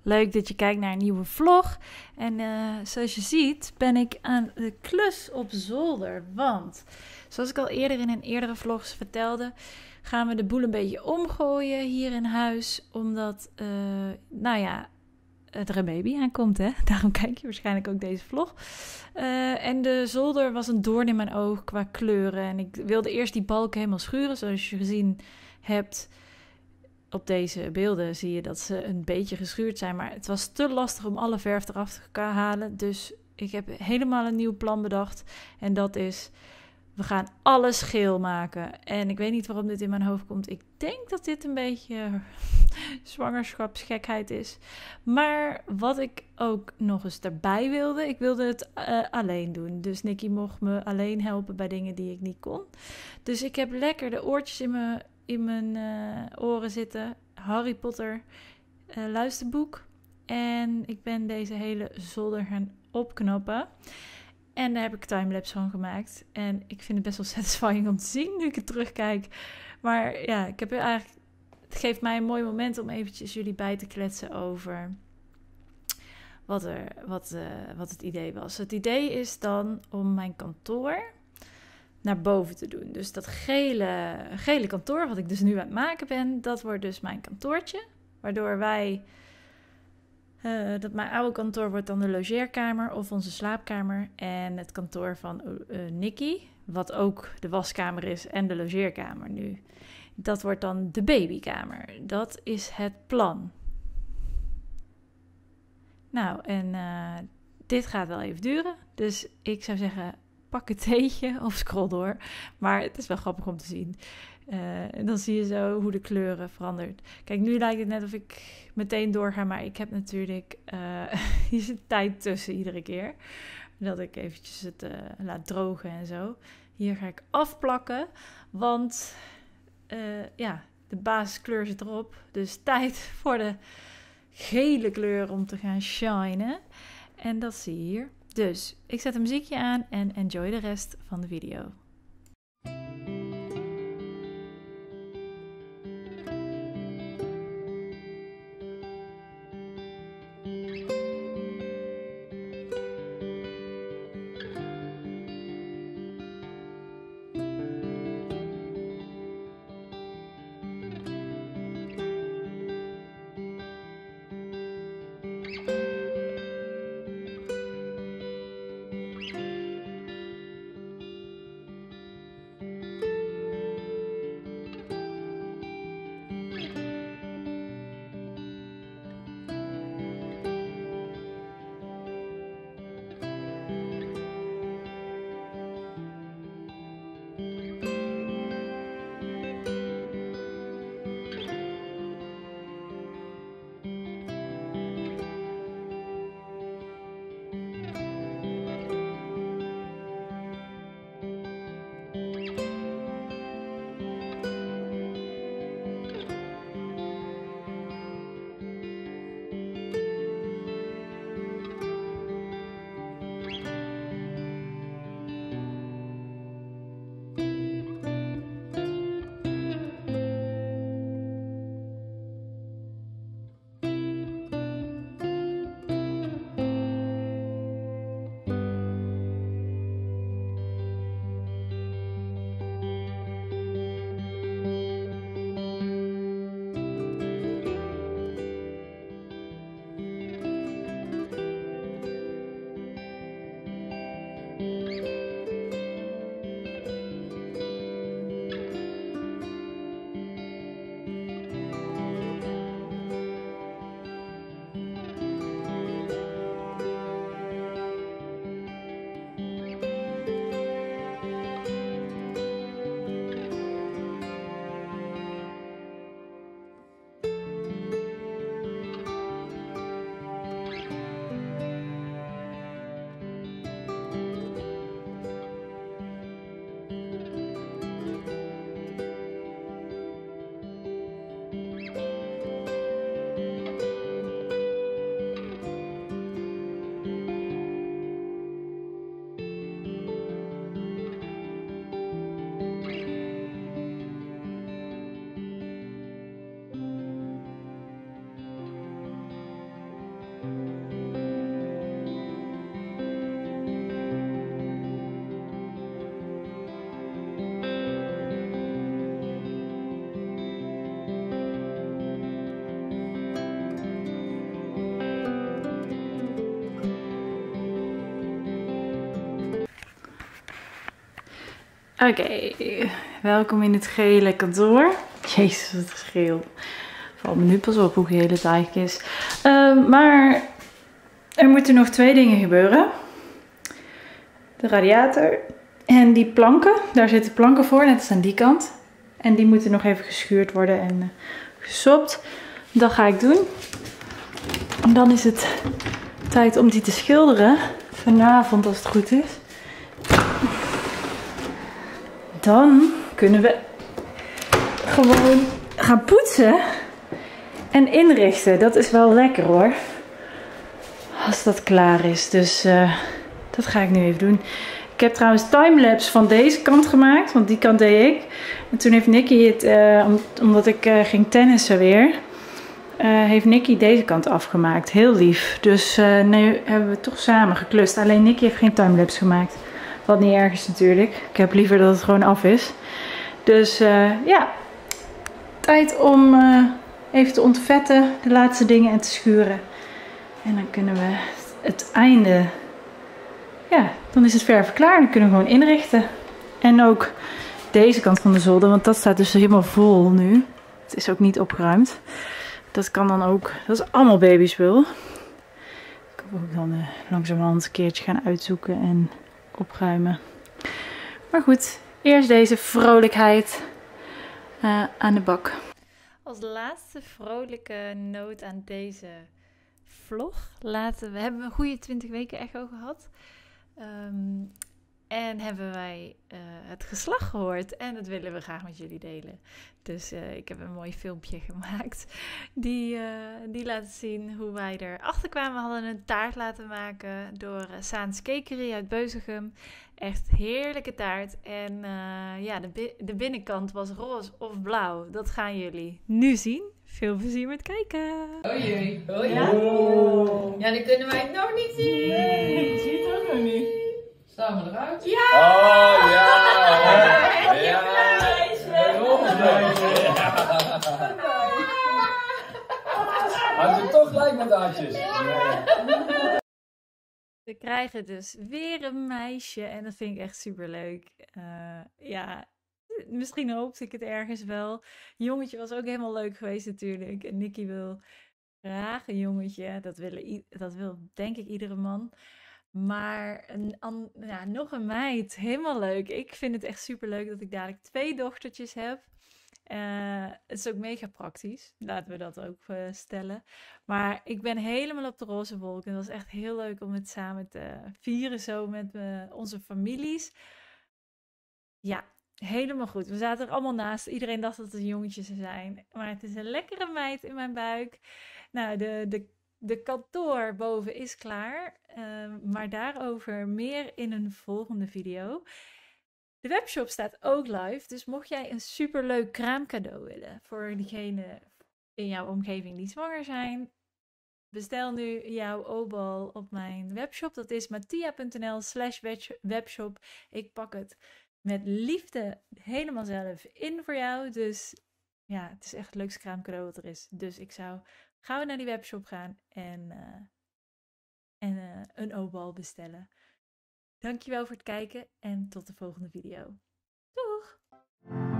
Leuk dat je kijkt naar een nieuwe vlog. En zoals je ziet ben ik aan de klus op zolder. Want zoals ik al eerder in een eerdere vlogs vertelde, gaan we de boel een beetje omgooien hier in huis. Omdat, er een baby aankomt, hè. Daarom kijk je waarschijnlijk ook deze vlog. En de zolder was een doorn in mijn oog qua kleuren. En ik wilde eerst die balken helemaal schuren, zoals je gezien hebt. Op deze beelden zie je dat ze een beetje geschuurd zijn. Maar het was te lastig om alle verf eraf te halen. Dus ik heb helemaal een nieuw plan bedacht. En dat is, we gaan alles geel maken. En ik weet niet waarom dit in mijn hoofd komt. Ik denk dat dit een beetje zwangerschapsgekheid is. Maar wat ik ook nog eens erbij wilde. Ik wilde het alleen doen. Dus Nicky mocht me alleen helpen bij dingen die ik niet kon. Dus ik heb lekker de oortjes in mijn oren zitten. Harry Potter luisterboek. En ik ben deze hele zolder gaan opknappen. En daar heb ik timelapse van gemaakt. En ik vind het best wel satisfying om te zien nu ik het terugkijk. Maar ja, ik heb eigenlijk, het geeft mij een mooi moment om eventjes jullie bij te kletsen over wat het idee was. Het idee is dan om mijn kantoor naar boven te doen. Dus dat gele kantoor, wat ik dus nu aan het maken ben, dat wordt dus mijn kantoortje. Waardoor dat mijn oude kantoor wordt dan de logeerkamer of onze slaapkamer. En het kantoor van Nicky, wat ook de waskamer is en de logeerkamer nu, dat wordt dan de babykamer. Dat is het plan. Nou, en dit gaat wel even duren. Dus ik zou zeggen, pak een theetje of scroll door. Maar het is wel grappig om te zien. En dan zie je zo hoe de kleuren verandert. Kijk, nu lijkt het net of ik meteen doorga. Maar ik heb natuurlijk hier zit tijd tussen iedere keer. Dat ik eventjes het laat drogen en zo. Hier ga ik afplakken. Want de basiskleur zit erop. Dus tijd voor de gele kleur om te gaan shinen. En dat zie je hier. Dus ik zet een muziekje aan en enjoy de rest van de video. Oké, welkom in het gele kantoor. Jezus, wat geel. Valt me nu pas op hoe geel het eigenlijk is. Maar er moeten nog 2 dingen gebeuren. De radiator en die planken. Daar zitten planken voor, net als aan die kant. En die moeten nog even geschuurd worden en gesopt. Dat ga ik doen. En dan is het tijd om die te schilderen. Vanavond als het goed is. Dan kunnen we gewoon gaan poetsen en inrichten. Dat is wel lekker hoor. Als dat klaar is. Dus dat ga ik nu even doen. Ik heb trouwens timelapse van deze kant gemaakt. Want die kant deed ik. En toen heeft Nicky het, omdat ik ging tennissen weer. Heeft Nicky deze kant afgemaakt. Heel lief. Dus nu hebben we toch samen geklust. Alleen Nicky heeft geen timelapse gemaakt. Wat niet erg is natuurlijk. Ik heb liever dat het gewoon af is. Dus ja. Tijd om even te ontvetten. De laatste dingen en te schuren. En dan kunnen we het einde... Ja, dan is het verf klaar. Dan kunnen we gewoon inrichten. En ook deze kant van de zolder. Want dat staat dus helemaal vol nu. Het is ook niet opgeruimd. Dat kan dan ook. Dat is allemaal babyspul. Ik kan ook dan langzamerhand een keertje gaan uitzoeken en opruimen. Maar goed, eerst deze vrolijkheid aan de bak. Als laatste vrolijke noot aan deze vlog. We hebben een goede 20 weken echo gehad. En hebben wij het geslacht gehoord. En dat willen we graag met jullie delen. Dus ik heb een mooi filmpje gemaakt. Die laat zien hoe wij erachter kwamen. We hadden een taart laten maken door Saans Cakery uit Beuzegem. Echt heerlijke taart. En ja, de binnenkant was roze of blauw. Dat gaan jullie nu zien. Veel plezier met kijken. Oh jee. Oh ja? Oh. Ja, die kunnen wij het nog niet zien. Nee, ik zie het ook nog niet. Staan we eruit? Ja! Oh ja! Ja! Had je toch gelijk met hartjes. We krijgen dus weer een meisje en dat vind ik echt super leuk. Ja, misschien hoopte ik het ergens wel. Jongetje was ook helemaal leuk geweest natuurlijk. En Nicky wil graag een jongetje. Dat wil denk ik iedere man. Maar ja, nog een meid, helemaal leuk. Ik vind het echt super leuk dat ik dadelijk 2 dochtertjes heb. Het is ook mega praktisch, laten we dat ook stellen. Maar ik ben helemaal op de roze wolk. En dat was echt heel leuk om het samen te vieren zo met onze families. Ja, helemaal goed. We zaten er allemaal naast. Iedereen dacht dat het jongetjes zijn. Maar het is een lekkere meid in mijn buik. Nou, de kantoor boven is klaar, maar daarover meer in een volgende video. De webshop staat ook live, dus mocht jij een superleuk kraamcadeau willen voor diegenen in jouw omgeving die zwanger zijn, bestel nu jouw obal op mijn webshop. Dat is mattia.nl/webshop. Ik pak het met liefde helemaal zelf in voor jou, dus ja, het is echt het leukste kraamcadeau wat er is. Dus ik zou gauw naar die webshop gaan en een obal bestellen. Dankjewel voor het kijken en tot de volgende video. Doeg!